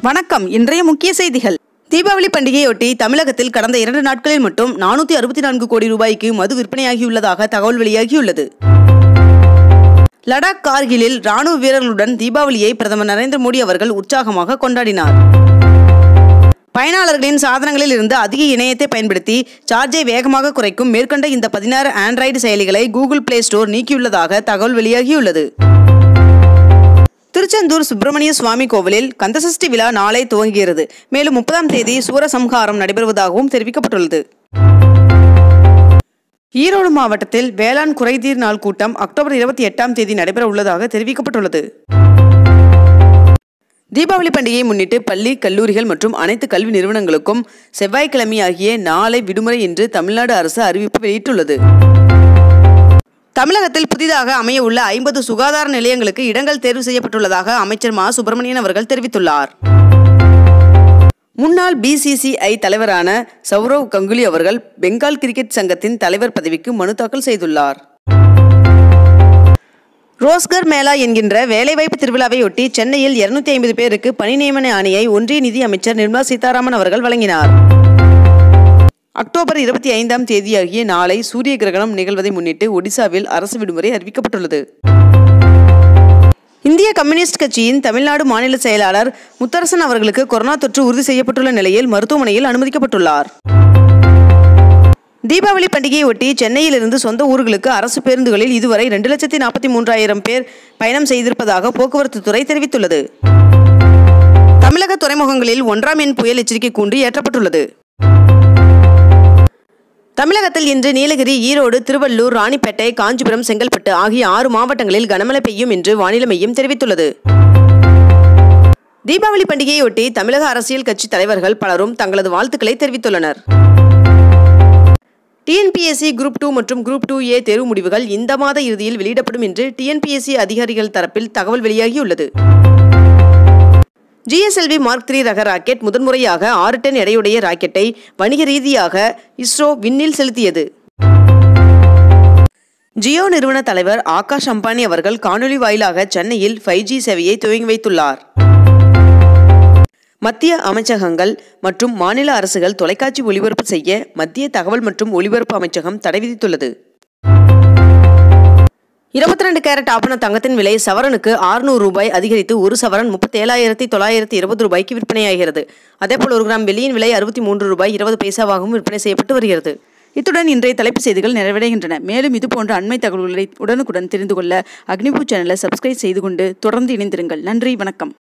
வணக்கம். இன்றைய முக்கிய செய்திகள். தீபாவளி பண்டிகையொட்டி தமிழகத்தில் கடந்த 2 நாட்களில் மட்டும் 464 கோடி ரூபாய்க்கு மது விற்பனையாகியுள்ளதாக தகவல் வெளியாகியுள்ளது. லடாக் கார்கிலில் ராணுவ வீரர்களுடன் தீபாவளியை பிரதமர் நரேந்திர மோடி அவர்கள் உற்சாகமாக கொண்டாடினார். பயனாளர்களின் சாதனங்களில் இருந்து அதிக இணையத்தை பயன்படுத்தி சார்ஜை வேகமாக குறைக்கும் மேற்கண்ட இந்த 16 ஆண்ட்ராய்டு செயலிகளை கூகுள் பிளே ஸ்டோர் நீக்கியுள்ளதாக தகவல் வெளியாகியுள்ளது. திருச்செந்தூர் சுப்பிரமணிய சுவாமி கோவிலில் கந்தசஷ்டி விழா நாளை துவங்குகிறது. மேலும் 30ஆம் தேதி சூரசம்ஹாரம் நடைபெறுவதாகவும் தெரிவிக்கப்பட்டுள்ளது. ஈரோடு மாவட்டத்தில் வேளாண் குறைதீர் நாள் கூட்டம் அக்டோபர் 28ஆம் தேதி நடைபெற உள்ளதாக தெரிவிக்கப்பட்டுள்ளது. தீபாவளி பண்டிகையை முன்னிட்டு பள்ளி, கல்லூரிகள் மற்றும் அனைத்து கல்வி நிறுவனங்களுக்கும் செவ்வாய்க்கிழமை ஆகிய நாளை விடுமுறை என்று தமிழ்நாடு அரசு அறிவிப்பு வெளியிட்டுள்ளது. தமிழகத்தில் புதிதாக அமைய உள்ள 50 சுகாதார நிலையங்களுக்கு இடங்கள் தேர்வு செய்யப்பட்டுள்ளதாக அமைச்சர் மா. சுப்பிரமணியன் அவர்கள் தெரிவித்துள்ளார். முன்னாள் BCCI தலைவரான சௌரவ் கங்குலி அவர்கள் பெங்கால் கிரிக்கெட் சங்கத்தின் தலைவர் பதவிக்கு மனு தாக்கல் செய்துள்ளார். ரோஸ்கர் மேளா என்கின்ற வேலைவாய்ப்பு திருவிழாவையொட்டி சென்னையில் 250 பேருக்கு பணி நியமன ஆணையை ஒன்றிய நிதி அமைச்சர் நிர்மலா சீதாராமன் அவர்கள் வழங்கினார். அக்டோபர் 25ஆம் தேதியாகிய நாளை சூரிய கிரகணம் நிகழ்வதை முன்னிட்டு ஒடிசாவில் அரசு விடுமுறை அறிவிக்கப்பட்டுள்ளது. இந்திய கம்யூனிஸ்ட் கட்சியின் தமிழ்நாடு மாநில செயலாளர் முத்தரசன் அவர்களுக்கு கொரோனா தொற்று உறுதி செய்யப்பட்டுள்ள நிலையில் மருத்துவமனையில் அனுமதிக்கப்பட்டுள்ளார். தீபாவளி பண்டிகையை ஒட்டி சென்னையிலிருந்து சொந்த ஊர்களுக்கு அரசு பேருந்துகளில் இதுவரை 2,43,000 பேர் பயணம் செய்திருப்பதாக போக்குவரத்து துறை தெரிவித்துள்ளது. தமிழக துறைமுகங்களில் 1ஆம் எண் புயல் எச்சரிக்கை கூண்டு ஏற்றப்பட்டுள்ளது. தமிழகத்தில் இன்று நீலகிரி, ஈரோடு, திருவள்ளூர், ராணிப்பேட்டை, காஞ்சிபுரம், செங்கல்பட்டு ஆகிய 6 மாவட்டங்களில் கனமழை பெய்யும் என்று வானிலை மையம் தெரிவித்துள்ளது. தீபாவளி பண்டிகையொட்டி தமிழக அரசியல் கட்சி தலைவர்கள் பலரும் தங்களது வாழ்த்துக்களை தெரிவித்துள்ளனர். TNPSC குரூப் 2 மற்றும் குரூப் 2A தேர்வு முடிவுகள் இந்த மாத இறுதியில் வெளியிடப்படும் என்று TNPSC அதிகாரிகள் தரப்பில் தகவல் வெளியாகியுள்ளது. GSLV Mark 3 ரக ராக்கெட் முதன்முறையாக 6 டன் எடையுடைய ராக்கெட்டை வணிக ரீதியாக இஸ்ரோ விண்ணில் செலுத்தியது. ஜியோ நிறுவன தலைவர் ஆகாஷ் அம்பானி அவர்கள் காணொலி வாயிலாக சென்னையில் 5G சேவையை துவங்கி வைத்துள்ளார். மத்திய அமைச்சகங்கள் மற்றும் மாநில அரசுகள் தொலைக்காட்சி ஒளிபரப்பு செய்ய மத்திய தகவல் மற்றும் ஒலிபரப்பு அமைச்சகம் தடை விதித்துள்ளது. 22 கேரட் ஆபண தங்கத்தின் விலை சவரனுக்கு 600 ரூபாய் அதிகரித்து 1 சவரன் 37,920 ரூபாய்க்கு விற்பனையாகிறது. அதேபோல் 1 கிராம் வெள்ளியின் விலை 63 ரூபாய் 20 பைசாவாகவும் விற்பனை செய்யப்பட்டு வருகிறது. இத்துடன் இன்றைய தலைப்புச் செய்திகள் நிறைவடைகின்றன. மேலும் இதுபோன்ற அண்மை தகவல்களை உடனுக்குடன் தெரிந்து கொள்ள அக்னிபூ சேனலை சப்ஸ்கிரைப் செய்து கொண்டு தொடர்ந்து இணைந்திருங்கள். நன்றி, வணக்கம்.